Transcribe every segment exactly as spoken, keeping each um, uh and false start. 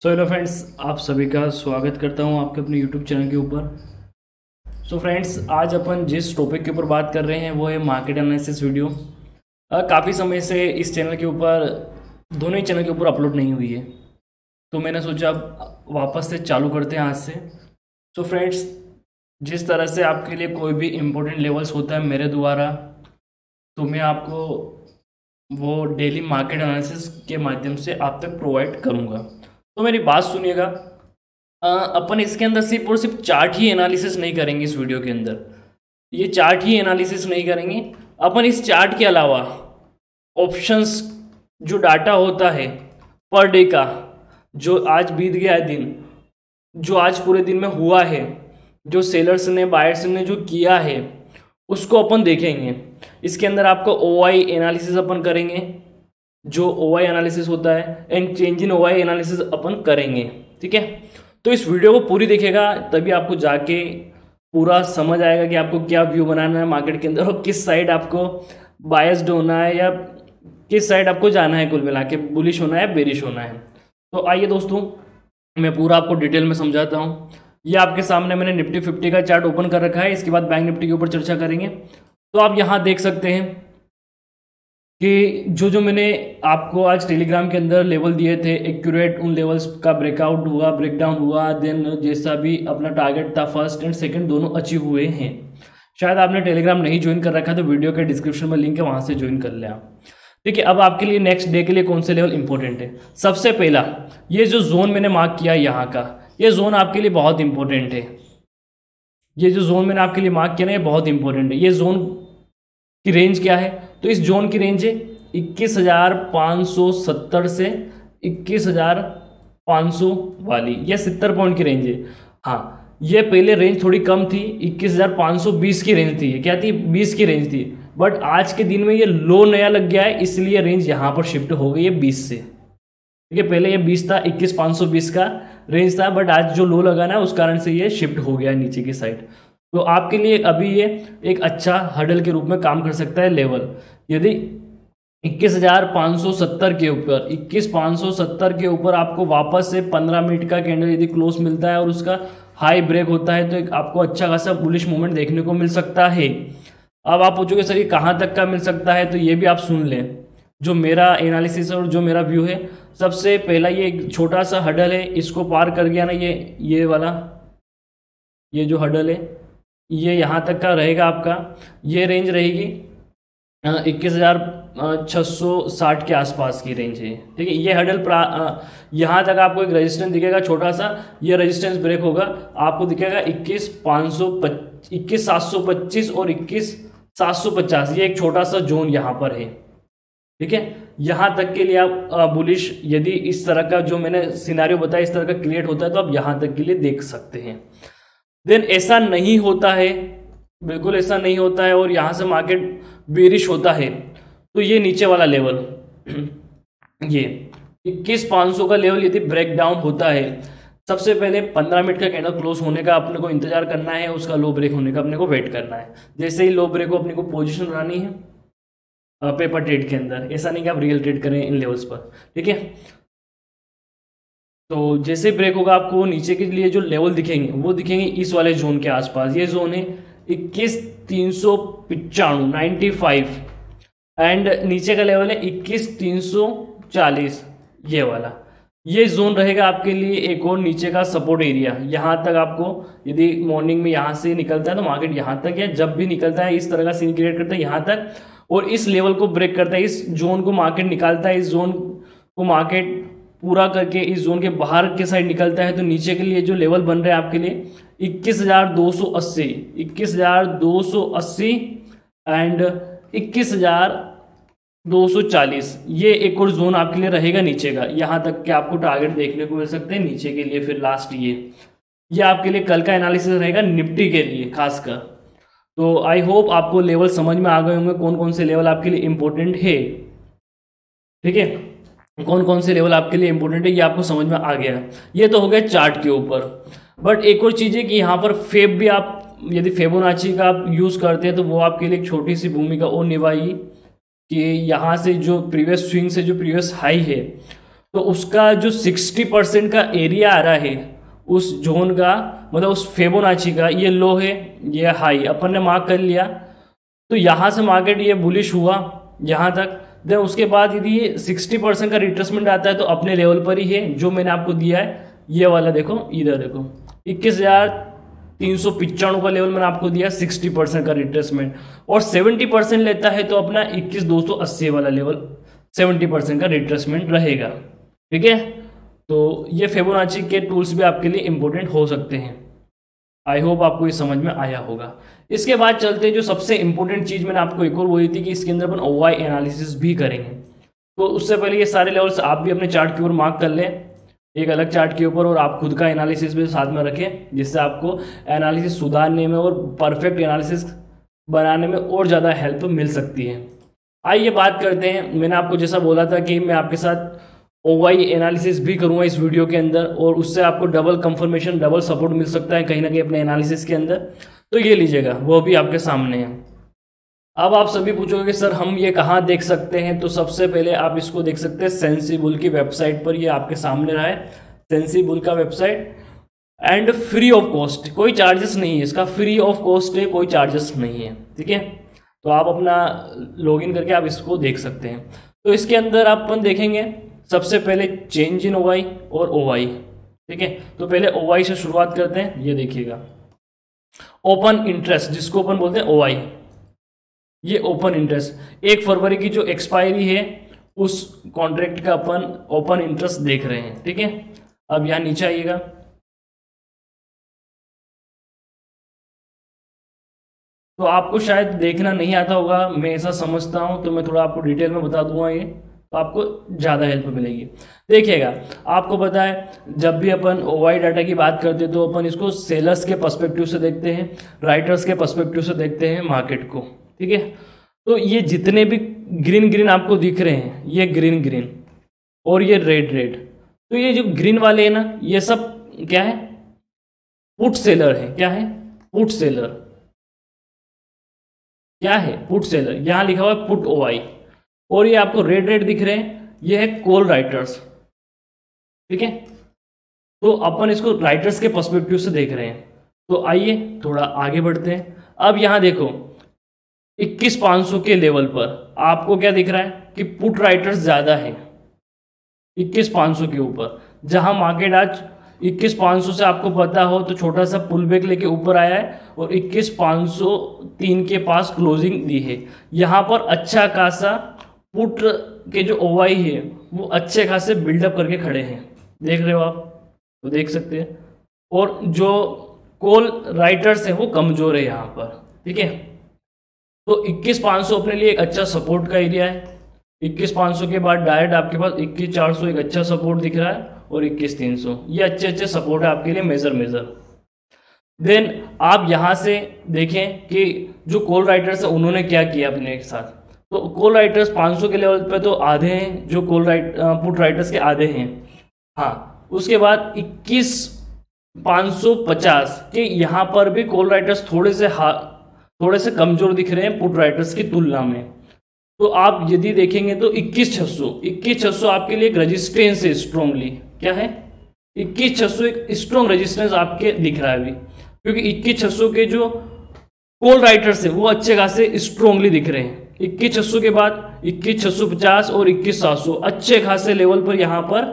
So hello friends, आप सभी का स्वागत करता हूं आपके अपने यूट्यूब चैनल के ऊपर। सो फ्रेंड्स, आज अपन जिस टॉपिक के ऊपर बात कर रहे हैं वो है मार्केट एनालिसिस वीडियो। काफ़ी समय से इस चैनल के ऊपर, दोनों ही चैनल के ऊपर अपलोड नहीं हुई है, तो मैंने सोचा अब वापस से चालू करते हैं आज से। सो फ्रेंड्स, जिस तरह से आपके लिए कोई भी इम्पोर्टेंट लेवल्स होता है मेरे द्वारा, तो मैं आपको वो डेली मार्केट एनालिसिस के माध्यम से आप तक प्रोवाइड करूँगा। तो मेरी बात सुनिएगा। अ, अपन इसके अंदर सिर्फ और सिर्फ चार्ट ही एनालिसिस नहीं करेंगे इस वीडियो के अंदर। ये चार्ट ही एनालिसिस नहीं करेंगे अपन। इस चार्ट के अलावा ऑप्शंस, जो डाटा होता है पर डे का, जो आज बीत गया है दिन, जो आज पूरे दिन में हुआ है, जो सेलर्स ने बायर्स ने जो किया है, उसको अपन देखेंगे। इसके अंदर आपका ओ आई एनालिसिस अपन करेंगे, जो ओ आई एनालिसिस होता है, and change in O I analysis अपन करेंगे। ठीक है, तो इस वीडियो को पूरी देखेगा तभी आपको जाके पूरा समझ आएगा कि आपको क्या व्यू बनाना है मार्केट के अंदर और किस साइड आपको बायस्ड होना है या किस साइड आपको जाना है, कुल मिला के बुलिश होना है, बेरिश होना है। तो आइए दोस्तों, मैं पूरा आपको डिटेल में समझाता हूँ। ये आपके सामने मैंने निफ्टी फिफ्टी का चार्ट ओपन कर रखा है। इसके बाद बैंक निफ्टी के ऊपर चर्चा करेंगे। तो आप यहाँ देख सकते हैं कि जो जो मैंने आपको आज टेलीग्राम के अंदर लेवल दिए थे, एक्यूरेट उन लेवल्स का ब्रेकआउट हुआ, ब्रेकडाउन हुआ, देन जैसा भी अपना टारगेट था फर्स्ट एंड सेकंड दोनों अचीव हुए हैं। शायद आपने टेलीग्राम नहीं ज्वाइन कर रखा तो वीडियो के डिस्क्रिप्शन में लिंक है, वहां से ज्वाइन कर ले आप। देखिए, अब आपके लिए नेक्स्ट डे के लिए कौन से लेवल इंपॉर्टेंट है। सबसे पहला, ये जो जोन मैंने मार्क किया यहाँ का, ये जोन आपके लिए बहुत इंपॉर्टेंट है। ये जो जोन मैंने आपके लिए मार्क किया ना, ये बहुत इंपॉर्टेंट है। ये जोन की रेंज क्या है, तो इस जोन की रेंज है इक्कीस हजार पाँच सौ सत्तर से इक्कीस हजार पाँच सौ वाली, ये सत्तर पॉइंट की रेंज है। हाँ, ये पहले रेंज थोड़ी कम थी, इक्कीस हजार पाँच सौ बीस की रेंज थी। क्या थी? बीस की रेंज थी। बट आज के दिन में ये लो नया लग गया है, इसलिए रेंज यहाँ पर शिफ्ट हो गई है बीस से। ठीक है, पहले ये बीस था, इक्कीस पाँच सौ बीस का रेंज था, बट आज जो लो लगा ना उस कारण से ये शिफ्ट हो गया नीचे की साइड। तो आपके लिए अभी ये एक अच्छा हर्डल के रूप में काम कर सकता है लेवल। यदि इक्कीस हजार पाँच सौ सत्तर के ऊपर इक्कीस पाँच सौ सत्तर के ऊपर आपको वापस से पंद्रह मिनट का कैंडल यदि क्लोज मिलता है और उसका हाई ब्रेक होता है, तो एक आपको अच्छा खासा बुलिश मूवमेंट देखने को मिल सकता है। अब आप पूछोगे सर ये कहाँ तक का मिल सकता है, तो ये भी आप सुन लें जो मेरा एनालिसिस और जो मेरा व्यू है। सबसे पहला, ये एक छोटा सा हडल है, इसको पार कर गया ना, ये ये वाला ये जो हडल है, ये यहाँ तक का रहेगा आपका। ये रेंज रहेगी इक्कीस हजार छः सौ साठ के आसपास की रेंज है। ठीक है, ये हडल यहाँ तक आपको एक रेजिस्टेंस दिखेगा छोटा सा। ये रेजिस्टेंस ब्रेक होगा, आपको दिखेगा इक्कीस पाँच सौ इक्कीस सात सौ पच्चीस और इक्कीस सात सौ पचास। ये एक छोटा सा जोन यहाँ पर है। ठीक है, यहाँ तक के लिए आप बुलिश, यदि इस तरह का जो मैंने सिनारियो बताया इस तरह का क्रिएट होता है, तो आप यहाँ तक के लिए देख सकते हैं। देन ऐसा नहीं होता है, बिल्कुल ऐसा नहीं होता है और यहाँ से मार्केट बेरिश होता है, तो ये नीचे वाला लेवल ये इक्कीस पाँच सौ का लेवल यदि ब्रेक डाउन होता है, सबसे पहले पंद्रह मिनट का कैंडल क्लोज होने का अपने को इंतजार करना है, उसका लो ब्रेक होने का अपने को वेट करना है। जैसे ही लो ब्रेक हो अपने को पोजीशन बनानी है पेपर ट्रेड के अंदर। ऐसा नहीं कि आप रियल ट्रेड करें इन लेवल्स पर। ठीक है, तो जैसे ब्रेक होगा आपको नीचे के लिए जो लेवल दिखेंगे वो दिखेंगे इस वाले जोन के आसपास। ये जोन है इक्कीस तीन सौ पिचानवे नाइन्टी फाइव, एंड नीचे का लेवल है इक्कीस तीन सौ चालीस, ये वाला। ये जोन रहेगा आपके लिए एक और नीचे का सपोर्ट एरिया। यहाँ तक आपको, यदि मॉर्निंग में यहाँ से निकलता है तो मार्केट यहाँ तक, या जब भी निकलता है इस तरह का सीन क्रिएट करता है यहाँ तक, और इस लेवल को ब्रेक करता है, इस जोन को मार्केट निकालता है, इस जोन को मार्केट पूरा करके इस जोन के बाहर के साइड निकलता है, तो नीचे के लिए जो लेवल बन रहे हैं आपके लिए इक्कीस हजार दो सौ अस्सी, इक्कीस हजार दो सौ अस्सी एंड इक्कीस हजार दो सौ चालीस, ये एक और जोन आपके लिए रहेगा नीचे का। यहाँ तक के आपको टारगेट देखने को मिल सकते हैं नीचे के लिए। फिर लास्ट ये ये आपके लिए कल का एनालिसिस रहेगा निफ्टी के लिए खासकर। तो आई होप आपको लेवल समझ में आ गए होंगे, कौन कौन से लेवल आपके लिए इंपॉर्टेंट है। ठीक है, कौन कौन से लेवल आपके लिए इंपॉर्टेंट है ये आपको समझ में आ गया। ये तो हो गया चार्ट के ऊपर। बट एक और चीज़ है कि यहाँ पर फेब भी, आप यदि फेबोनाची का आप यूज़ करते हैं तो वो आपके लिए एक छोटी सी भूमिका और निभाएगी कि यहाँ से जो प्रीवियस स्विंग से जो प्रीवियस हाई है तो उसका जो सिक्सटी परसेंट का एरिया आ रहा है उस जोन का, मतलब उस फिबोनाची का, ये लो है ये हाई, अपन ने मार्क कर लिया। तो यहाँ से मार्केट ये बुलिश हुआ यहाँ तक, देन उसके बाद यदि ये सिक्सटी परसेंट का रिट्रेसमेंट आता है तो अपने लेवल पर ही है जो मैंने आपको दिया है, ये वाला देखो, इधर देखो इक्कीस हजार तीन सौ पिचानवे का लेवल मैंने आपको दिया सिक्सटी परसेंट का रिट्रेसमेंट, और सेवेंटी परसेंट लेता है तो अपना इक्कीस दो सौ अस्सी वाला लेवल सेवेंटी परसेंट का रिट्रेसमेंट रहेगा। ठीक है, तो ये फिबोनाची के टूल्स भी आपके लिए इंपॉर्टेंट हो सकते हैं। आई होप आपको ये समझ में आया होगा। इसके बाद चलते जो सबसे इंपॉर्टेंट चीज़ मैंने आपको एक और बोली थी कि इसके अंदर अपन ओ वाई एनालिसिस भी करेंगे। तो उससे पहले ये सारे लेवल्स आप भी अपने चार्ट के ऊपर मार्क कर लें, एक अलग चार्ट के ऊपर, और आप खुद का एनालिसिस भी साथ में रखें, जिससे आपको एनालिसिस सुधारने में और परफेक्ट एनालिसिस बनाने में और ज़्यादा हेल्प मिल सकती है। आइए बात करते हैं, मैंने आपको जैसा बोला था कि मैं आपके साथ ओ वाई एनालिसिस भी करूंगा इस वीडियो के अंदर, और उससे आपको डबल कंफर्मेशन, डबल सपोर्ट मिल सकता है कहीं ना कहीं अपने एनालिसिस के अंदर। तो ये लीजिएगा, वो भी आपके सामने है। अब आप सभी पूछोगे कि सर हम ये कहाँ देख सकते हैं, तो सबसे पहले आप इसको देख सकते हैं सेंसिबुल की वेबसाइट पर, ये आपके सामने रहा है सेंसिबुल का website, and free of cost, कोई चार्जेस नहीं है इसका, फ्री ऑफ कॉस्ट है, कोई चार्जेस नहीं है। ठीक है, तो आप अपना लॉगिन करके आप इसको देख सकते हैं। तो इसके अंदर आप अपन देखेंगे सबसे पहले चेंज इन ओवाई और ओवाई। ठीक है, तो पहले ओवाई से शुरुआत करते हैं। ये देखिएगा ओपन इंटरेस्ट, जिसको अपन बोलते हैं ओवाई, ये ओपन इंटरेस्ट एक फरवरी की जो एक्सपायरी है उस कॉन्ट्रैक्ट का अपन ओपन इंटरेस्ट देख रहे हैं। ठीक है, अब यहां नीचे आइएगा, तो आपको शायद देखना नहीं आता होगा, मैं ऐसा समझता हूं, तो मैं थोड़ा आपको डिटेल में बता दूंगा, ये तो आपको ज़्यादा हेल्प मिलेगी। देखिएगा, आपको पता है जब भी अपन ओवाई डाटा की बात करते हैं तो अपन इसको सेलर्स के पर्सपेक्टिव से देखते हैं, राइटर्स के पर्सपेक्टिव से देखते हैं मार्केट को। ठीक है, तो ये जितने भी ग्रीन ग्रीन आपको दिख रहे हैं, ये ग्रीन ग्रीन और ये रेड रेड, तो ये जो ग्रीन वाले हैं ना, ये सब क्या है, पुट सेलर है। क्या है, पुट सेलर। क्या है, पुट सेलर, यहां लिखा हुआ है पुट ओवाई, और ये आपको रेड रेड दिख रहे हैं, ये है कॉल राइटर्स। ठीक है, तो अपन इसको राइटर्स के पर्सपेक्टिव से देख रहे हैं। तो आइए थोड़ा आगे बढ़ते हैं। अब यहां देखो इक्कीस पाँच सौ के लेवल पर आपको क्या दिख रहा है कि पुट राइटर्स ज्यादा है इक्कीस पाँच सौ के ऊपर, जहां मार्केट आज इक्कीस पाँच सौ से आपको पता हो तो छोटा सा पुल बैक लेके ऊपर आया है और इक्कीस पाँच सौ तीन के पास क्लोजिंग दी है। यहाँ पर अच्छा खासा पुट के जो ओवाई है वो अच्छे खासे बिल्डअप करके खड़े हैं, देख रहे हो आप, तो देख सकते हैं। और जो कॉल राइटर्स हैं वो कमजोर है यहाँ पर। ठीक है, तो इक्कीस पाँच सौ अपने लिए एक अच्छा सपोर्ट का एरिया है। इक्कीस पाँच सौ के बाद डायरेक्ट आपके पास इक्कीस चार सौ एक अच्छा सपोर्ट दिख रहा है, और इक्कीस तीन सौ, ये अच्छे अच्छे सपोर्ट है आपके लिए, मेजर मेजर। देन आप यहाँ से देखें कि जो कॉल राइटर्स है उन्होंने क्या किया अपने एक साथ। तो कॉल राइटर्स पाँच सौ के लेवल पे तो आधे हैं, जो कॉल राइट पुट राइटर्स के आधे हैं। हाँ, उसके बाद इक्कीस पाँच सौ पचास के यहाँ पर भी कॉल राइटर्स थोड़े से हा थोड़े से कमजोर दिख रहे हैं पुट राइटर्स की तुलना में। तो आप यदि देखेंगे तो इक्कीस छह सौ इक्कीस छह सौ आपके लिए एक रेजिस्टेंस है स्ट्रॉन्गली। क्या है, इक्कीस छह सौ एक स्ट्रॉन्ग रेजिस्टेंस आपके दिख रहा है अभी, क्योंकि इक्कीस छह सौ के जो कॉल राइटर्स है वो अच्छे खासे स्ट्रॉन्गली दिख रहे हैं। इक्कीस छह सौ के बाद इक्कीस छह सौ पचास और इक्कीस सात सौ अच्छे खासे लेवल पर यहाँ पर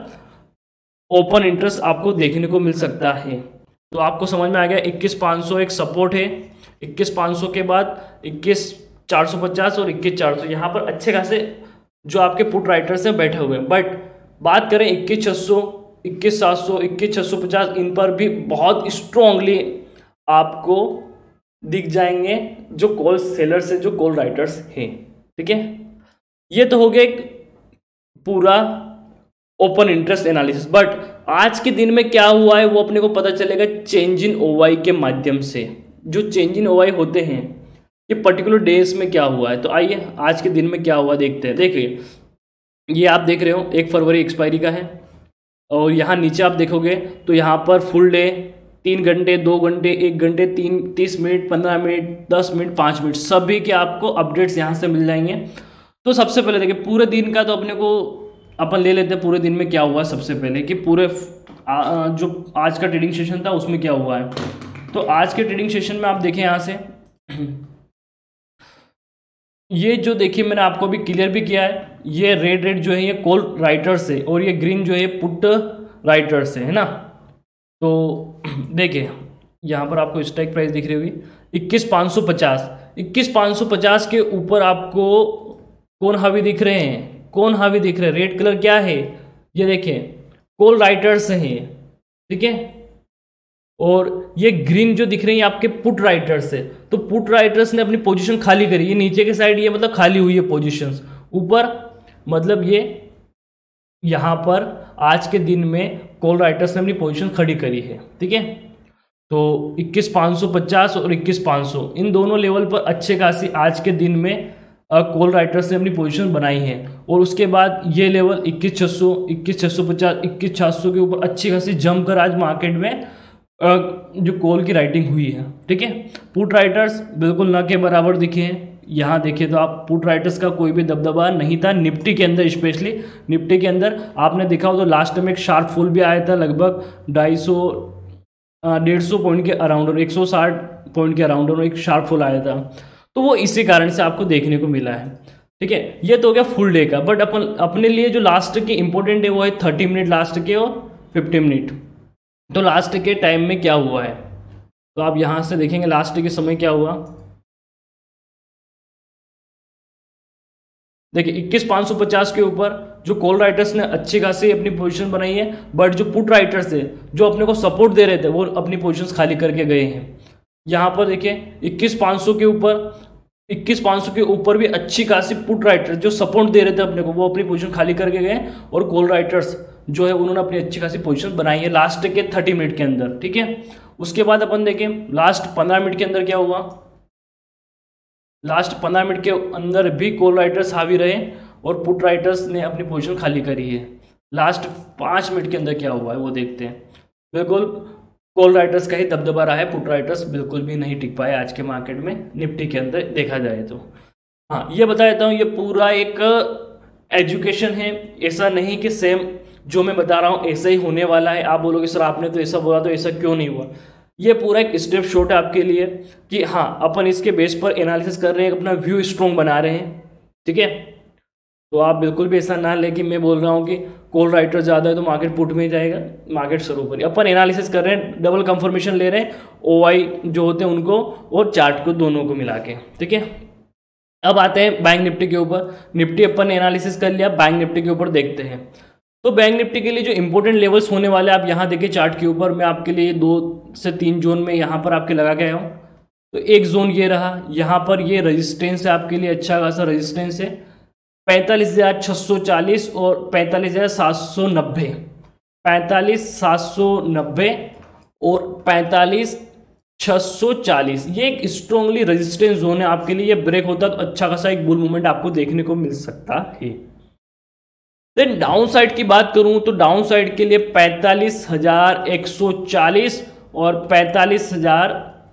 ओपन इंटरेस्ट आपको देखने को मिल सकता है। तो आपको समझ में आ गया, इक्कीस पाँच सौ एक सपोर्ट है, इक्कीस पाँच सौ के बाद इक्कीस चार सौ पचास और इक्कीस चार सौ यहाँ पर अच्छे खासे जो आपके पुट राइटर्स हैं बैठे हुए हैं। बट बात करें इक्कीस छह सौ इक्कीस सात सौ इक्कीस छह सौ पचास, इन पर भी बहुत स्ट्रॉन्गली आपको दिख जाएंगे जो कॉल सेलर्स हैं, जो कॉल राइटर्स हैं। ठीक है, ये तो हो गया एक पूरा ओपन इंटरेस्ट एनालिसिस। बट आज के दिन में क्या हुआ है वो अपने को पता चलेगा चेंज इन ओवाई के माध्यम से। जो चेंज इन ओवाई होते हैं ये पर्टिकुलर डेज में क्या हुआ है, तो आइए आज के दिन में क्या हुआ देखते हैं। देखिए, ये आप देख रहे हो एक फरवरी एक्सपायरी का है, और यहाँ नीचे आप देखोगे तो यहाँ पर फुल डे, तीन घंटे, दो घंटे, एक घंटे, तीन तीस मिनट, पंद्रह मिनट, दस मिनट, पाँच मिनट, सभी के आपको अपडेट्स यहाँ से मिल जाएंगे। तो सबसे पहले देखिए पूरे दिन का तो अपने को अपन ले लेते हैं पूरे दिन में क्या हुआ सबसे पहले, कि पूरे आ, जो आज का ट्रेडिंग सेशन था उसमें क्या हुआ है। तो आज के ट्रेडिंग सेशन में आप देखें यहाँ से ये जो देखिए मैंने आपको अभी क्लियर भी किया है, ये रेड रेड जो है ये कॉल राइटर्स है और ये ग्रीन जो है पुट राइटर्स है, है ना। तो देखिए यहाँ पर आपको स्ट्राइक प्राइस दिख रही होगी इक्कीस पाँच सौ पचास, इक्कीस पाँच सौ पचास के ऊपर आपको कौन हावी दिख रहे हैं, कौन हावी दिख रहे हैं, रेड कलर क्या है, ये देखिए कॉल राइटर्स हैं, ठीक है। और ये ग्रीन जो दिख रहे हैं आपके पुट राइटर्स है। तो पुट राइटर्स ने अपनी पोजीशन खाली करी, ये नीचे के साइड ये मतलब खाली हुई है पोजीशंस, ऊपर मतलब ये यहाँ पर आज के दिन में कॉल राइटर्स ने अपनी पोजीशन खड़ी करी है, ठीक है। तो इक्कीस पाँच सौ पचास और इक्कीस पाँच सौ इन दोनों लेवल पर अच्छे खासी आज के दिन में कॉल राइटर्स ने अपनी पोजीशन बनाई है। और उसके बाद ये लेवल इक्कीस छः सौ, इक्कीस छः सौ पचास, इक्कीस छः सौ के ऊपर अच्छी खासी जम कर आज मार्केट में जो कॉल की राइटिंग हुई है, ठीक है। पुट राइटर्स बिल्कुल न के बराबर दिखे हैं, यहाँ देखिए तो आप पुट राइटर्स का कोई भी दबदबा नहीं था निफ्टी के अंदर, स्पेशली निफ्टी के अंदर आपने देखा हो तो लास्ट में एक शार्प फॉल भी आया था लगभग ढाई सौ डेढ़ सौ पॉइंट के अराउंड और एक सौ साठ पॉइंट के अराउंड और एक शार्प फॉल आया था। तो वो इसी कारण से आपको देखने को मिला है, ठीक है। ये तो हो गया फुल डे का, बट अपन अपने लिए जो लास्ट के इंपॉर्टेंट है वो है थर्टी मिनट लास्ट के और फिफ्टी मिनट। तो लास्ट के टाइम में क्या हुआ है, तो आप यहां से देखेंगे लास्ट के समय क्या हुआ। देखिए इक्कीस पाँच सौ पचास के ऊपर जो कॉल राइटर्स ने अच्छी खासी अपनी पोजीशन बनाई है, बट जो पुट राइटर्स है जो अपने को सपोर्ट दे रहे थे वो अपनी पोजीशंस खाली करके गए हैं। यहाँ पर देखिए इक्कीस पाँच सौ के ऊपर इक्कीस पाँच सौ के ऊपर भी अच्छी खासी पुट राइटर्स जो सपोर्ट दे रहे थे अपने को वो अपनी पोजीशन खाली करके गए, और कॉल राइटर्स जो है उन्होंने अपनी अच्छी खासी पोजीशन बनाई है लास्ट के थर्टी मिनट के अंदर, ठीक है। उसके बाद अपन देखें लास्ट पंद्रह मिनट के अंदर क्या हुआ। लास्ट पंद्रह मिनट के अंदर भी कॉल राइटर्स हावी रहे और पुट राइटर्स ने अपनी पोजीशन खाली करी है। लास्ट पाँच मिनट के अंदर क्या हुआ है वो देखते हैं। बिल्कुल कॉल राइटर्स का ही दबदबा रहा है, पुट राइटर्स बिल्कुल भी नहीं टिक पाए आज के मार्केट में निफ्टी के अंदर देखा जाए तो। हाँ ये बता देता हूँ, ये पूरा एक एजुकेशन है, ऐसा नहीं कि सेम जो मैं बता रहा हूँ ऐसा ही होने वाला है। आप बोलोगे सर आपने तो ऐसा बोला तो ऐसा क्यों नहीं हुआ। ये पूरा एक स्टेप शॉट है आपके लिए कि हाँ अपन इसके बेस पर एनालिसिस कर रहे हैं, अपना व्यू स्ट्रॉन्ग बना रहे हैं, ठीक है। तो आप बिल्कुल भी ऐसा ना ले कि मैं बोल रहा हूँ कि कॉल राइटर ज़्यादा है तो मार्केट पुट में जाएगा, मार्केट शुरू करिए। अपन एनालिसिस कर रहे हैं, डबल कंफर्मेशन ले रहे हैं ओ आई जो होते हैं उनको और चार्ट को दोनों को मिला के, ठीक है। अब आते हैं बैंक निफ्टी के ऊपर। निफ्टी अपन एनालिसिस कर लिया, बैंक निफ्टी के ऊपर देखते हैं। तो बैंक निफ्टी के लिए जो इंपॉर्टेंट लेवल्स होने वाले आप यहाँ देखिए चार्ट के ऊपर, मैं आपके लिए दो से तीन जोन में यहाँ पर आपके लगा गया हूँ। तो एक जोन ये रहा, यहाँ पर ये रेजिस्टेंस है आपके लिए, अच्छा खासा रेजिस्टेंस है पैंतालीस हज़ार छः सौ चालीस और पैंतालीस हज़ार सात सौ नब्बे, पैंतालीस सात सौ नब्बे और पैंतालीस छः सौ चालीस। ये एक स्ट्रॉन्गली रेजिस्टेंस जोन है आपके लिए। ये ब्रेक होता तो अच्छा खासा एक बुल मूवमेंट आपको देखने को मिल सकता है। देन डाउन साइड की बात करूं तो डाउन साइड के लिए पैंतालीस हजार एक सौ चालीस और पैंतालीस हजार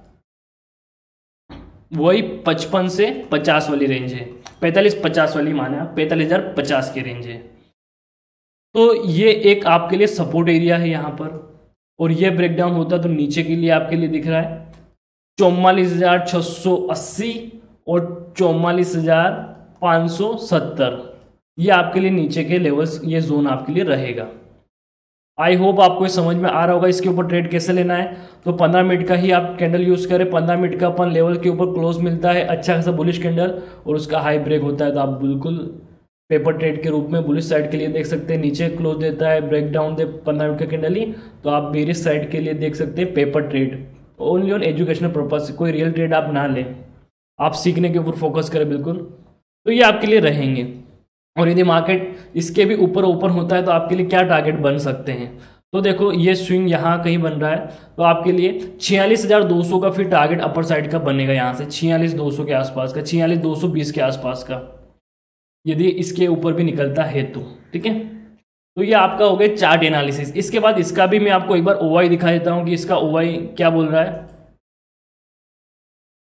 वही पचपन से पचास वाली रेंज है, पैंतालीस पचास वाली माने आप, पैंतालीस हजार पचास की रेंज है। तो ये एक आपके लिए सपोर्ट एरिया है यहाँ पर, और ये ब्रेकडाउन होता तो नीचे के लिए आपके लिए दिख रहा है चौवालीस हजार छः सौ अस्सी और चौवालीस हजार पाँच सौ सत्तर। ये आपके लिए नीचे के लेवल्स, ये जोन आपके लिए रहेगा। आई होप आपको समझ में आ रहा होगा इसके ऊपर ट्रेड कैसे लेना है। तो पंद्रह मिनट का ही आप कैंडल यूज़ करें, पंद्रह मिनट का अपन लेवल के ऊपर क्लोज मिलता है अच्छा खासा बुलिश कैंडल और उसका हाई ब्रेक होता है तो आप बिल्कुल पेपर ट्रेड के रूप में बुलिश साइड के लिए देख सकते हैं। नीचे क्लोज देता है ब्रेक डाउन दे पंद्रह मिनट का कैंडल ही, तो आप बेरिश साइड के लिए देख सकते हैं paper trade. Only on educational purpose, कोई रियल ट्रेड आप ना लें, आप सीखने के ऊपर फोकस करें बिल्कुल। तो ये आपके लिए रहेंगे। और यदि मार्केट इसके भी ऊपर ऊपर होता है तो आपके लिए क्या टारगेट बन सकते हैं। तो देखो ये स्विंग यहाँ कहीं बन रहा है तो आपके लिए छियालीस हजार दो सौ का फिर टारगेट अपर साइड का बनेगा, यहाँ से छियालीस दो सौ के आसपास का, छियालीस दो सौ बीस के आसपास का, यदि इसके ऊपर भी निकलता है तो, ठीक है। तो ये आपका हो गया चार्ट एनालिसिस। इसके बाद इसका भी मैं आपको एक बार ओवाई दिखा देता हूँ कि इसका ओवाई क्या बोल रहा है,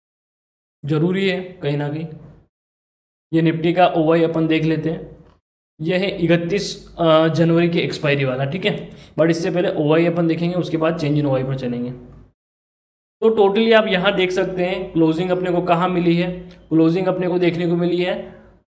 जरूरी है कहीं ना कहीं। ये निफ्टी का ओवाई अपन देख लेते हैं। यह है इकतीस जनवरी की एक्सपायरी वाला, ठीक है। बट इससे पहले ओवाई अपन देखेंगे, उसके बाद चेंज इन ओवाई पर चलेंगे। तो टोटली आप यहाँ देख सकते हैं क्लोजिंग अपने को कहाँ मिली है। क्लोजिंग अपने को देखने को मिली है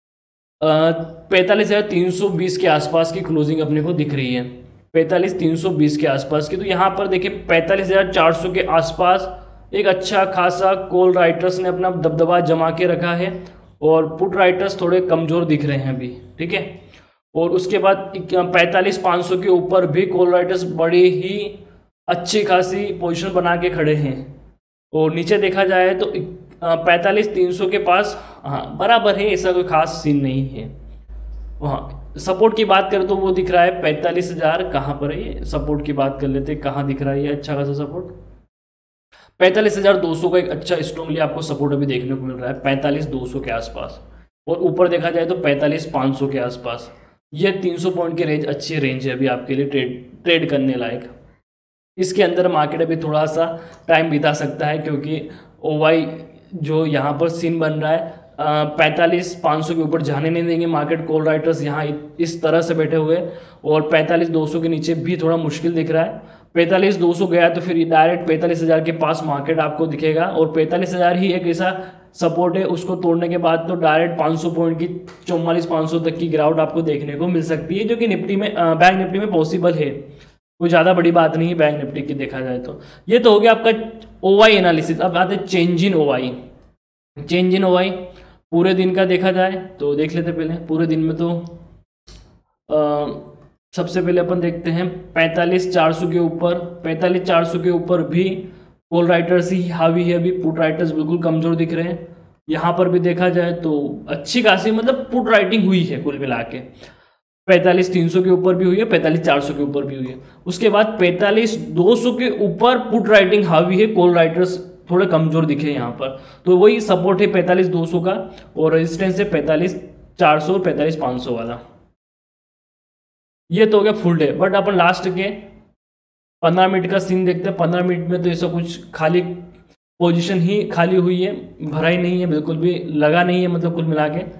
पैंतालीस हज़ार तीन सौ बीस के आसपास की क्लोजिंग अपने को दिख रही है, पैंतालीस तीन सौ बीस के आसपास की। तो यहाँ पर देखिए पैंतालीस हज़ार चार सौ के आसपास एक अच्छा खासा कॉल राइटर्स ने अपना दबदबा जमा के रखा है और पुट राइटर्स थोड़े कमज़ोर दिख रहे हैं अभी, ठीक है। और उसके बाद पैंतालीस पाँच सौ के ऊपर भी कॉल राइटर्स बड़ी ही अच्छी खासी पोजीशन बना के खड़े हैं। और नीचे देखा जाए तो पैंतालीस तीन सौ के पास हाँ बराबर है, ऐसा कोई खास सीन नहीं है। वहाँ सपोर्ट की बात करें तो वो दिख रहा है पैंतालीस हज़ार, कहाँ पर है ये, सपोर्ट की बात कर लेते हैं, कहाँ दिख रहा है ये अच्छा खासा सपोर्ट। पैंतालीस हज़ार दो सौ का एक अच्छा स्ट्रॉन्गली आपको सपोर्ट अभी देखने को मिल रहा है पैंतालीस दो सौ के आसपास। और ऊपर देखा जाए तो पैंतालीस पाँच सौ के आसपास। ये तीन सौ पॉइंट की रेंज अच्छी रेंज है अभी आपके लिए ट्रेड ट्रेड करने लायक। इसके अंदर मार्केट अभी थोड़ा सा टाइम बिता सकता है, क्योंकि ओवाई जो यहाँ पर सीन बन रहा है पैंतालीस पाँच सौ के ऊपर जाने नहीं देंगे मार्केट। कॉल राइटर्स यहाँ इस तरह से बैठे हुए और पैंतालीस दो सौ के नीचे भी थोड़ा मुश्किल दिख रहा है। पैंतालीस दो सौ गया तो फिर डायरेक्ट पैंतालीस हज़ार के पास मार्केट आपको दिखेगा और पैंतालीस हज़ार ही एक ऐसा सपोर्ट है, उसको तोड़ने के बाद तो डायरेक्ट पाँच सौ पॉइंट की चौवालीस पाँच सौ तक की गिरावट आपको देखने को मिल सकती है, जो कि निफ्टी में बैंक निफ्टी में पॉसिबल है। कोई ज़्यादा बड़ी बात नहीं है बैंक निफ्टी की देखा जाए तो। ये तो हो गया आपका ओवाई एनालिसिस। अब आते हैं चेंज इन ओवाई। चेंज इन ओवाई पूरे दिन का देखा जाए तो देख लेते पहले पूरे दिन में। तो आ, सबसे पहले अपन देखते हैं पैंतालीस चार सौ के ऊपर, पैंतालीस चार सौ के ऊपर भी कॉल राइटर्स ही हावी है अभी, पुट राइटर्स बिल्कुल कमजोर दिख रहे हैं। यहाँ पर भी देखा जाए तो अच्छी खासी मतलब पुट राइटिंग हुई है कुल मिला के, पैंतालीस तीन सौ के ऊपर भी हुई है, पैंतालीस चार सौ के ऊपर भी हुई है। उसके बाद पैंतालीस दो सौ के ऊपर पुट राइटिंग हावी है, कॉल राइटर्स थोड़े कमजोर दिखे यहाँ पर। तो वही सपोर्ट है पैंतालीस दो सौ का और रेजिस्टेंस है पैंतालीस चार सौ और पैंतालीस पाँच सौ वाला। ये तो हो गया फुल डे। बट अपन लास्ट के पंद्रह मिनट का सीन देखते हैं। पंद्रह मिनट में तो ऐसा कुछ खाली पोजीशन ही खाली हुई है, भरा ही नहीं है, बिल्कुल भी लगा नहीं है, मतलब कुल मिला के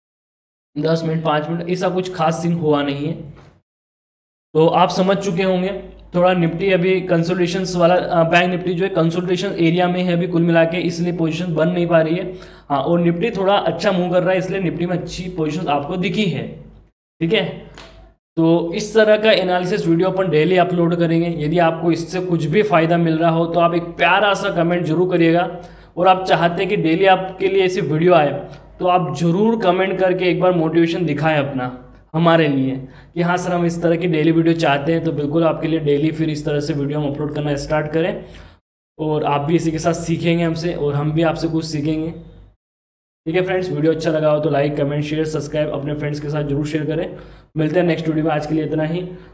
दस मिनट पाँच मिनट ऐसा कुछ खास सीन हुआ नहीं है। तो आप समझ चुके होंगे थोड़ा निफ्टी अभी कंसोलिडेशन वाला, बैंक निफ्टी जो है कंसोलिडेशन एरिया में है अभी कुल मिला के, इसलिए पोजीशन बन नहीं पा रही है। हाँ, और निफ्टी थोड़ा अच्छा मूव कर रहा है, इसलिए निफ्टी में अच्छी पोजीशन आपको दिखी है, ठीक है। तो इस तरह का एनालिसिस वीडियो अपन डेली अपलोड करेंगे। यदि आपको इससे कुछ भी फायदा मिल रहा हो तो आप एक प्यारा सा कमेंट जरूर करिएगा। और आप चाहते हैं कि डेली आपके लिए ऐसी वीडियो आए तो आप जरूर कमेंट करके एक बार मोटिवेशन दिखाएं अपना हमारे लिए कि हाँ सर हम इस तरह की डेली वीडियो चाहते हैं। तो बिल्कुल आपके लिए डेली फिर इस तरह से वीडियो हम अपलोड करना स्टार्ट करें और आप भी इसी के साथ सीखेंगे हमसे और हम भी आपसे कुछ सीखेंगे, ठीक है फ्रेंड्स। वीडियो अच्छा लगा हो तो लाइक कमेंट शेयर सब्सक्राइब अपने फ्रेंड्स के साथ जरूर शेयर करें। मिलते हैं नेक्स्ट वीडियो में, आज के लिए इतना ही।